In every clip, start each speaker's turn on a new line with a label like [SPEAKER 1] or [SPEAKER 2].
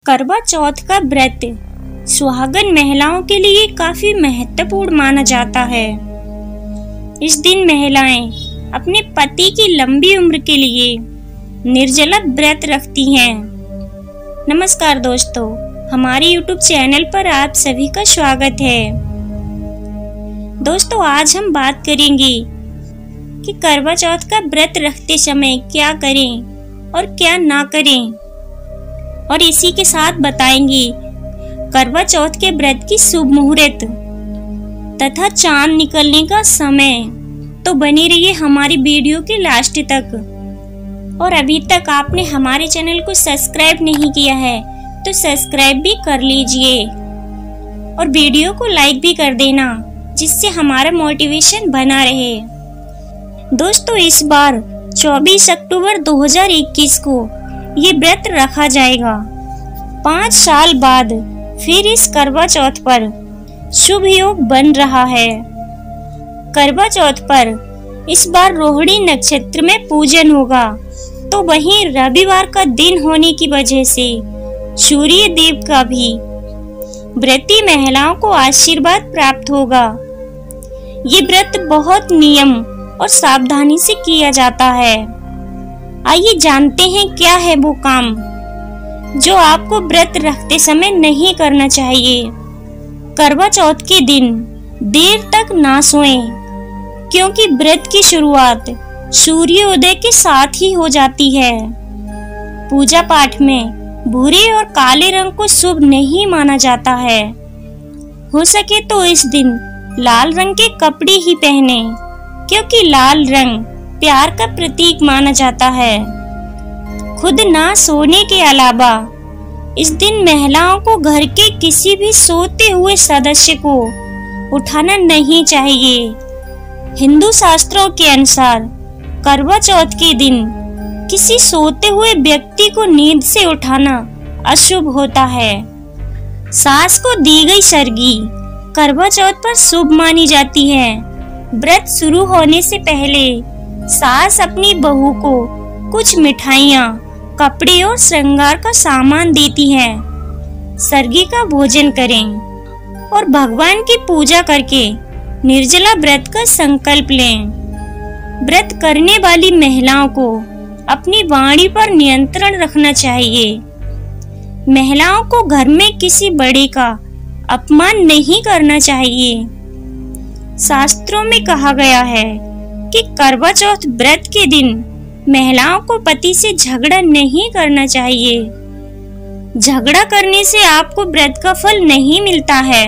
[SPEAKER 1] करवा चौथ का व्रत सुहागन महिलाओं के लिए काफी महत्वपूर्ण माना जाता है। इस दिन महिलाएं अपने पति की लंबी उम्र के लिए निर्जला व्रत रखती हैं। नमस्कार दोस्तों, हमारे YouTube चैनल पर आप सभी का स्वागत है। दोस्तों, आज हम बात करेंगे कि करवा चौथ का व्रत रखते समय क्या करें और क्या ना करें, और इसी के साथ बताएंगे करवा चौथ के व्रत की शुभ मुहूर्त तथा चांद निकलने का समय। तो बने रहिए हमारी वीडियो के लास्ट तक। और अभी तक आपने हमारे चैनल को सब्सक्राइब नहीं किया है तो सब्सक्राइब भी कर लीजिए और वीडियो को लाइक भी कर देना, जिससे हमारा मोटिवेशन बना रहे। दोस्तों, इस बार 24 अक्टूबर 2021 को ये व्रत रखा जाएगा। 5 साल बाद फिर इस करवा चौथ पर शुभ योग बन रहा है। करवा चौथ पर इस बार रोहिणी नक्षत्र में पूजन होगा, तो वहीं रविवार का दिन होने की वजह से सूर्य देव का भी व्रती महिलाओं को आशीर्वाद प्राप्त होगा। ये व्रत बहुत नियम और सावधानी से किया जाता है। आइए जानते हैं क्या है वो काम जो आपको व्रत रखते समय नहीं करना चाहिए। करवा चौथ के दिन देर तक ना सोएं, क्योंकि व्रत की शुरुआत सूर्योदय के साथ ही हो जाती है। पूजा पाठ में भूरे और काले रंग को शुभ नहीं माना जाता है। हो सके तो इस दिन लाल रंग के कपड़े ही पहने, क्योंकि लाल रंग प्यार का प्रतीक माना जाता है। खुद ना सोने के अलावा इस दिन महिलाओं को घर के किसी भी सोते हुए सदस्य को उठाना नहीं चाहिए। हिंदू शास्त्रों के अनुसार करवा चौथ के दिन किसी सोते हुए व्यक्ति को नींद से उठाना अशुभ होता है। सास को दी गई सरगी करवा चौथ पर शुभ मानी जाती है। व्रत शुरू होने से पहले सास अपनी बहू को कुछ मिठाइयाँ, कपड़े और श्रृंगार का सामान देती है। सरगी का भोजन करें और भगवान की पूजा करके निर्जला व्रत का संकल्प लें। व्रत करने वाली महिलाओं को अपनी वाणी पर नियंत्रण रखना चाहिए। महिलाओं को घर में किसी बड़े का अपमान नहीं करना चाहिए। शास्त्रों में कहा गया है कि करवा चौथ व्रत के दिन महिलाओं को पति से झगड़ा नहीं करना चाहिए। झगड़ा करने से आपको व्रत का फल नहीं मिलता है।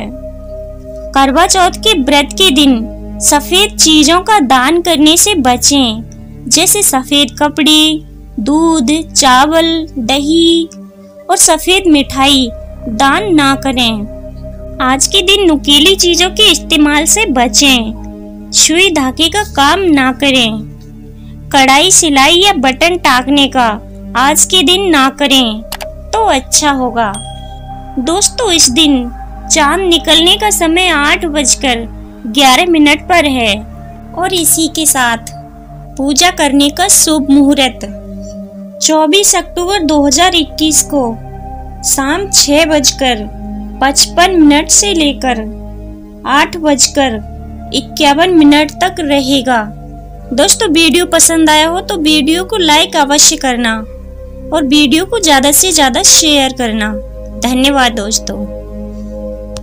[SPEAKER 1] करवा चौथ के व्रत के दिन सफेद चीजों का दान करने से बचें, जैसे सफेद कपड़े, दूध, चावल, दही और सफेद मिठाई दान ना करें। आज के दिन नुकीली चीजों के इस्तेमाल से बचें। सुई धागे का काम ना करें। कढ़ाई, सिलाई या बटन टाकने का आज के दिन ना करें तो अच्छा होगा। दोस्तों, इस दिन चांद निकलने का समय 8:11 पर है और इसी के साथ पूजा करने का शुभ मुहूर्त 24 अक्टूबर 2021 को शाम 6:55 से लेकर 8:51 तक रहेगा। दोस्तों, वीडियो पसंद आया हो तो वीडियो को लाइक अवश्य करना और वीडियो को ज़्यादा से ज़्यादा शेयर करना। धन्यवाद दोस्तों।